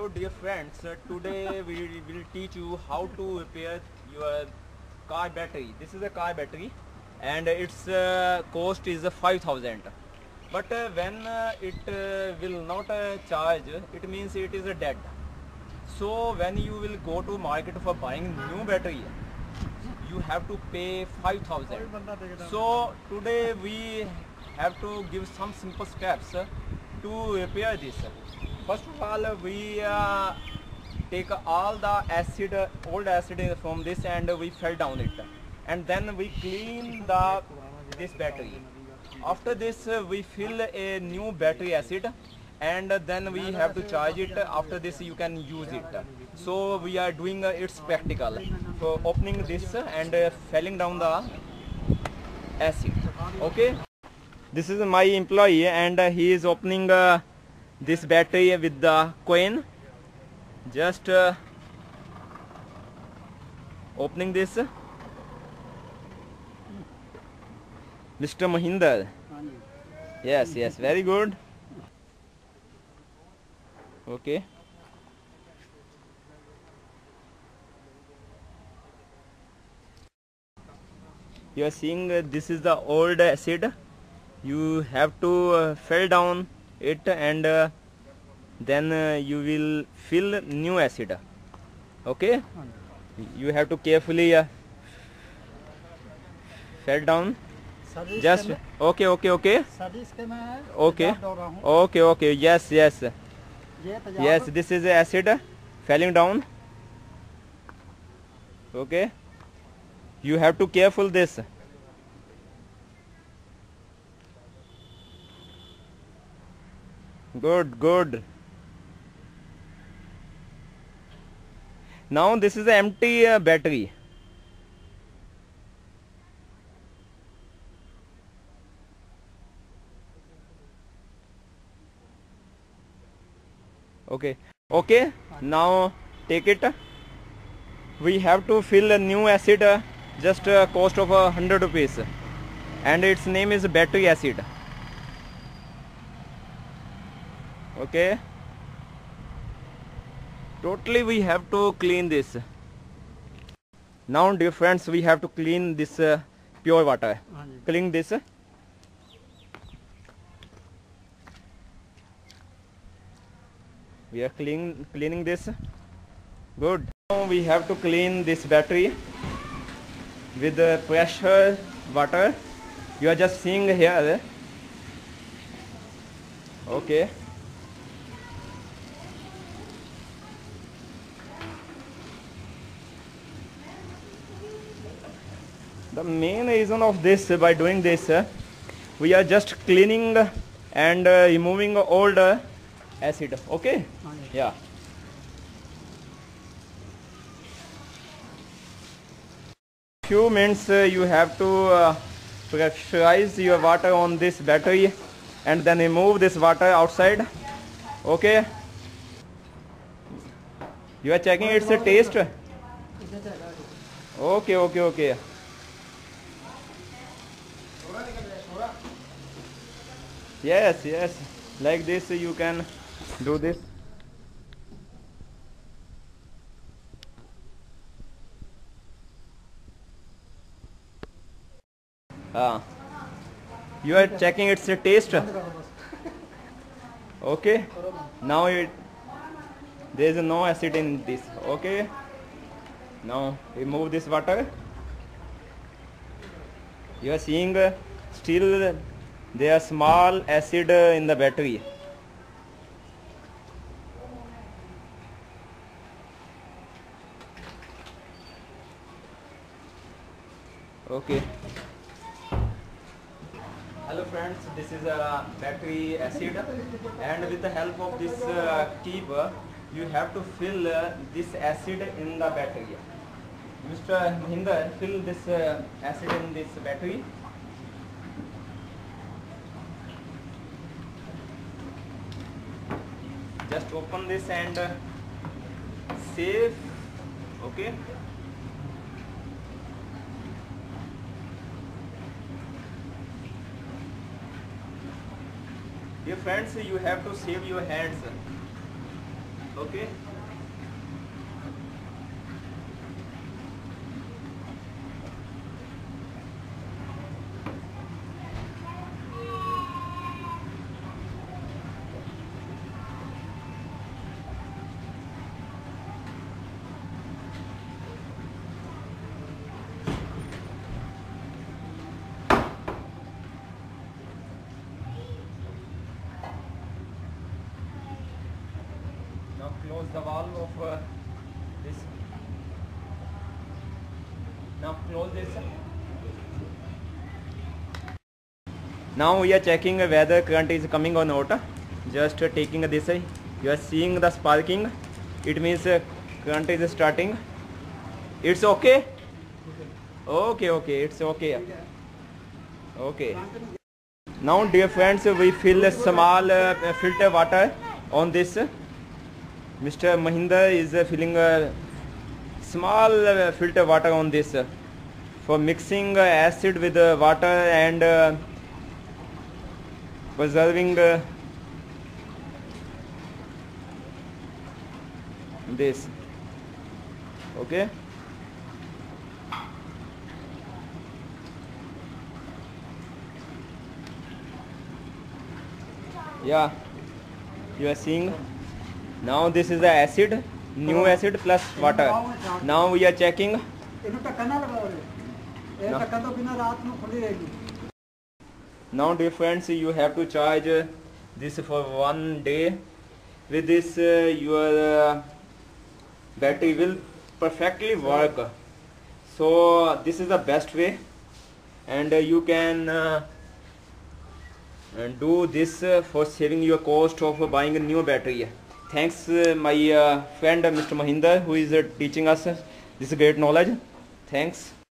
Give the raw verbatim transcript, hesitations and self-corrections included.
Hello dear friends, uh, today we will teach you how to repair your car battery. This is a car battery and its uh, cost is uh, five thousand. But uh, when uh, it uh, will not uh, charge, it means it is uh, dead. So when you will go to market for buying new battery, you have to pay five thousand. So today we have to give some simple steps uh, to repair this. First of all, uh, we uh, take all the acid, uh, old acid in- from this, and we fell down it, and then we clean the this battery. After this, uh, we fill a new battery acid, and uh, then we have to charge it. After this, you can use it. So we are doing uh, its practical. So opening this uh, and uh, falling down the acid. Okay. This is my employee, and uh, he is opening uh, this battery with the coin. Just uh, opening this. Mister Mahinder. Yes, yes, very good. Okay. You are seeing uh, this is the old acid. You have to uh, fill down it, and uh, then uh, you will fill new acid. Okay. You have to carefully uh, fill down. Just okay, okay, okay, okay, okay, okay. Yes, yes, yes. This is acid falling down. Okay. You have to careful this. Good, good. Now this is an empty uh, battery. Okay, okay. Now take it. We have to fill a new acid, uh, just uh, cost of a uh, hundred rupees, and its name is battery acid. Okay. Totally we have to clean this. Now dear friends, we have to clean this uh, pure water. Clean this. We are clean, cleaning this. Good. Now we have to clean this battery with uh, pressure water. You are just seeing here. Okay. The main reason of this, by doing this, uh, we are just cleaning and uh, removing old uh, acid. Okay. Yeah. Few minutes uh, you have to uh, pressurize your water on this battery and then remove this water outside. Okay. You are checking its a taste. Okay, okay, okay. Yes, yes. Like this you can do this. Ah. You are checking its a taste. Okay. Now it there is no acid in this. Okay. Now remove this water. You are seeing uh, still there are small acid uh, in the battery. Okay. Hello friends, this is a battery acid, and with the help of this uh, tube you have to fill uh, this acid in the battery. Mister Mahinder, fill this uh, acid in this battery. Just open this and uh, save. Okay. Dear friends, you have to save your hands. Okay. Now close the valve of uh, this. Now close this. Now we are checking whether current is coming or not. Just taking this, you are seeing the sparking. It means current is starting. It's okay. Okay, okay, it's okay. Okay. Now, dear friends, we fill a small uh, filter water on this. Mister Mahinder is uh, filling a small uh, filter water on this uh, for mixing uh, acid with uh, water and uh, preserving uh, this. Okay. Yeah, you are seeing. Now this is the acid, new acid plus water. Now we are checking. Now dear friends, you have to charge uh, this for one day. With this uh, your uh, battery will perfectly work. So this is the best way, and uh, you can uh, and do this uh, for saving your cost of uh, buying a new battery. Thanks uh, my uh, friend uh, Mister Mahinder, who is uh, teaching us uh, this great knowledge. Thanks.